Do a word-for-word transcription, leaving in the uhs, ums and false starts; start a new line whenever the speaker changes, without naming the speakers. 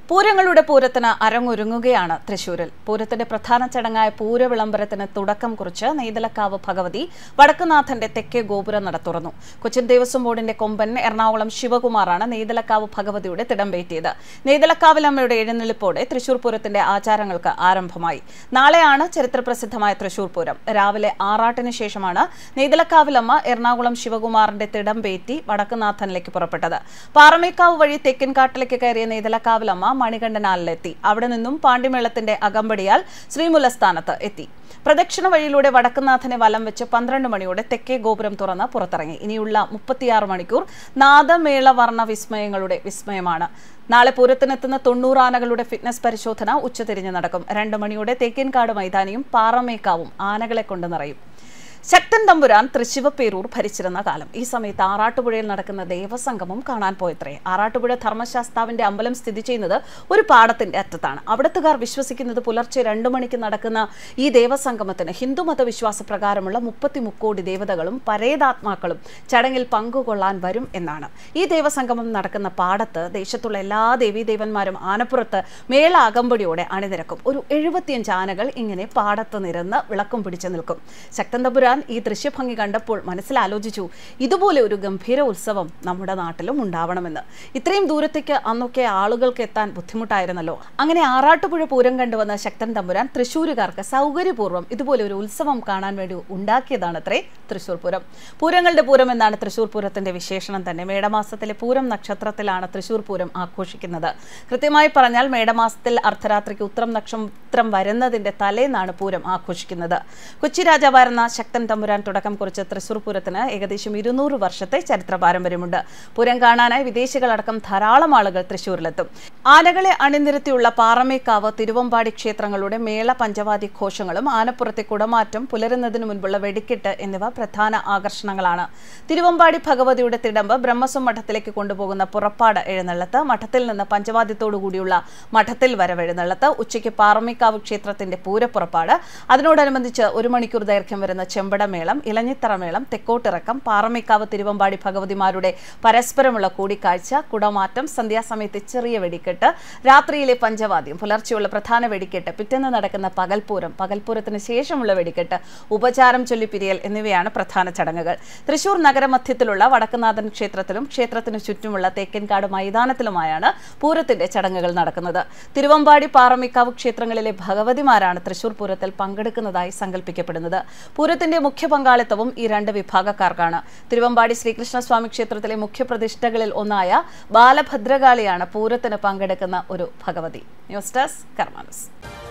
പൂരങ്ങളുടെ പൂരത്തിന് അരങ്ങൊരുങ്ങുകയാണ് തൃശൂരിൽ. പൂരത്തിന്റെ പ്രധാന ചടങ്ങായ പൂരവിളംബരത്തിന് തുടക്കം കുറിച്ച് നെയ്തലക്കാവ് ഭഗവതി വടക്കുനാഥന്റെ തെക്കേ ഗോപുരം തുറന്നു. കൊച്ചിൻ ദേവസ്വം ബോർഡിന്റെ കൊമ്പൻ എറണാകുളം ശിവകുമാറാണ് നെയ്തലക്കാവ് ഭഗവതിയുടെ തിടമ്പേറ്റിയത്. നെയ്തലക്കാവിലമ്മയുടെ എഴുന്നള്ളിപ്പോടെ തൃശൂർ പൂരത്തിന്റെ ആചാരങ്ങൾക്ക് ആരംഭമായി. നാളെയാണ് ചരിത്രപ്രസിദ്ധമായ തൃശൂർ പൂരം. രാവിലെ ആറാട്ടിന് ശേഷമാണ് നെയ്തലക്കാവിലമ്മ എറണാകുളം ശിവകുമാറിന്റെ തിടമ്പേറ്റി വടക്കുനാഥനിലേക്ക് പുറപ്പെട്ടത്. പാറമേക്കാവ് വഴി തെക്കിൻകാട്ടിലേക്ക് കയറിയ നെയ്തലക്കാവിലമ്മ മണികണ്ഠനാലിലെത്തി. അവിടെ നിന്നും പാണ്ടിമേളത്തിന്റെ അകമ്പടിയാൽ ശ്രീമുലസ്ഥാനത്ത് എത്തി. പ്രദക്ഷിണ വഴിയിലൂടെ വടക്കുനാഥനെ വലം വെച്ച് പന്ത്രണ്ട് മണിയോടെ തെക്കേ ഗോപുരം തുറന്ന് പുറത്തിറങ്ങി. ഇനിയുള്ള മുപ്പത്തിയാറ് മണിക്കൂർ നാദമേള വർണ്ണ വിസ്മയങ്ങളുടെ വിസ്മയമാണ്. നാളെ പൂരത്തിനെത്തുന്ന തൊണ്ണൂറ് ആനകളുടെ ഫിറ്റ്നസ് പരിശോധന ഉച്ചതിരിഞ്ഞ് നടക്കും. രണ്ട് മണിയോടെ തേക്കിൻകാട് മൈതാനിയും പാറമേക്കാവും ആനകളെ കൊണ്ട് നിറയും. ശക്തൻ തമ്പുരാൻ തൃശ്ശിവപേരൂർ ഭരിച്ചിരുന്ന കാലം. ഈ സമയത്ത് ആറാട്ടുപുഴയിൽ നടക്കുന്ന ദേവസംഗമം കാണാൻ പോയത്രേ. ആറാട്ടുപുഴ ധർമ്മശാസ്താവിന്റെ അമ്പലം സ്ഥിതി ചെയ്യുന്നത് ഒരു പാടത്തിന്റെ അറ്റത്താണ്. അവിടത്തുകാർ വിശ്വസിക്കുന്നത് പുലർച്ചെ രണ്ടു മണിക്ക് നടക്കുന്ന ഈ ദേവസംഗമത്തിന് ഹിന്ദുമത വിശ്വാസ പ്രകാരമുള്ള മുപ്പത്തി മുക്കോടി ദേവതകളും പരേതാത്മാക്കളും ചടങ്ങിൽ പങ്കുകൊള്ളാൻ വരും എന്നാണ്. ഈ ദേവസംഗമം നടക്കുന്ന പാടത്ത് ദേശത്തുള്ള എല്ലാ ദേവീദേവന്മാരും ആനപ്പുറത്ത് മേള അകമ്പടിയോടെ അണിനിരക്കും. ഒരു എഴുപത്തിയഞ്ച് ആനകൾ ഇങ്ങനെ പാടത്ത് നിരന്ന് വിളക്കും പിടിച്ചു നിൽക്കും. ശക്തൻ തമ്പുരാൻ ഈ ദൃശ്യഭംഗി കണ്ടപ്പോൾ മനസ്സിലാലോചിച്ചു, ഇതുപോലെ ഒരു ഗംഭീര ഉത്സവം നമ്മുടെ നാട്ടിലും ഉണ്ടാവണമെന്ന്. ഇത്രയും ദൂരത്തേക്ക് അന്നൊക്കെ ആളുകൾക്ക് എത്താൻ ബുദ്ധിമുട്ടായിരുന്നല്ലോ. അങ്ങനെ ആറാട്ടുപുഴ പൂരം കണ്ടുവന്ന ശക്തൻ തമ്പുരാൻ തൃശ്ശൂരുകാർക്ക് സൗകര്യപൂർവ്വം ഇതുപോലെ ഒരു ഉത്സവം കാണാൻ വേണ്ടി ഉണ്ടാക്കിയതാണ് അത്രേ തൃശ്ശൂർ പൂരം. പൂരങ്ങളുടെ പൂരം എന്നാണ് തൃശ്ശൂർ പൂരത്തിന്റെ വിശേഷണം തന്നെ. മേടമാസത്തിലെ പൂരം നക്ഷത്രത്തിലാണ് തൃശ്ശൂർ പൂരം ആഘോഷിക്കുന്നത്. കൃത്യമായി പറഞ്ഞാൽ മേടമാസത്തിൽ അർദ്ധരാത്രിക്ക് ഉത്രം നക്ഷത്രം വരുന്നതിന്റെ തലേന്നാണ് പൂരം ആഘോഷിക്കുന്നത്. കൊച്ചി രാജാവായിരുന്ന ശക്തൻ തമ്പുരാൻ തുടക്കം കുറിച്ച തൃശ്ശൂർ പൂരത്തിന് ഏകദേശം ഇരുന്നൂറ് വർഷത്തെ ചരിത്ര പാരമ്പര്യമുണ്ട്. പൂരം കാണാനായി വിദേശികളടക്കം ധാരാളം ആളുകൾ തൃശ്ശൂരിലെത്തും. ആനകളെ അണിനിരത്തിയുള്ള പാറമേക്കാവ്, തിരുവമ്പാടി ക്ഷേത്രങ്ങളുടെ മേള പഞ്ചവാദ്യ ഘോഷങ്ങളും ആനപ്പുറത്തെ കുടമാറ്റം, പുലരുന്നതിന് മുൻപുള്ള വെടിക്കെട്ട് എന്നിവ പ്രധാന ആകർഷണങ്ങളാണ്. തിരുവമ്പാടി ഭഗവതിയുടെ തിടമ്പ്, ബ്രഹ്മസ്വം മഠത്തിലേക്ക് കൊണ്ടുപോകുന്ന പുറപ്പാട് എഴുന്നള്ളത്ത്, മഠത്തിൽ നിന്ന് പഞ്ചവാദ്യത്തോടുകൂടിയുള്ള മഠത്തിൽ വരവെഴുന്നള്ളത്ത്, ഉച്ചയ്ക്ക് പാറമേക്കാവ് ക്ഷേത്രത്തിന്റെ പൂരപ്പുറപ്പാട്, അതിനോടനുബന്ധിച്ച് ഒരു മണിക്കൂർ ദൈർഘ്യം വരുന്ന ചെമ്പടമേളം, ഇലഞ്ഞിത്തറമേളം, തെക്കോട്ടിറക്കം, പാറമേക്കാവ് തിരുവമ്പാടി ഭഗവതിമാരുടെ പരസ്പരമുള്ള കൂടിക്കാഴ്ച, കുടമാറ്റം, സന്ധ്യാസമയത്തെ ചെറിയ വെടിക്കെട്ട്, രാത്രിയിലെ പഞ്ചവാദ്യം, പുലർച്ചെയുള്ള പ്രധാന വെടിക്കെട്ട്, പിറ്റേന്ന് നടക്കുന്ന പകൽപൂരം, പകൽപൂരത്തിന് ശേഷമുള്ള വെടിക്കെട്ട്, ഉപചാരം ചൊല്ലിപ്പിരിയൽ എന്നിവയാണ് പ്രധാന ചടങ്ങുകൾ. തൃശൂർ നഗരമധ്യത്തിലുള്ള വടക്കുനാഥൻ ക്ഷേത്രത്തിലും ക്ഷേത്രത്തിനു ചുറ്റുമുള്ള തേക്കിൻകാട് മൈതാനത്തിലുമായാണ് പൂരത്തിന്റെ ചടങ്ങുകൾ നടക്കുന്നത്. തിരുവമ്പാടി, പാറമേക്കാവ് ക്ഷേത്രങ്ങളിലെ ഭഗവതിമാരാണ് തൃശൂർ പൂരത്തിൽ പങ്കെടുക്കുന്നതായി സങ്കല്പിക്കപ്പെടുന്നത്. പൂരത്തിന്റെ മുഖ്യ പങ്കാളിത്തവും ഈ രണ്ട് വിഭാഗക്കാർക്കാണ്. തിരുവമ്പാടി ശ്രീകൃഷ്ണസ്വാമി ക്ഷേത്രത്തിലെ മുഖ്യപ്രതിഷ്ഠകളിൽ ഒന്നായ ബാലഭദ്രകാളിയാണ് പൂരത്തിന് പങ്കെടുക്കുന്ന ഒരു ഭഗവതി. News desk Karma news.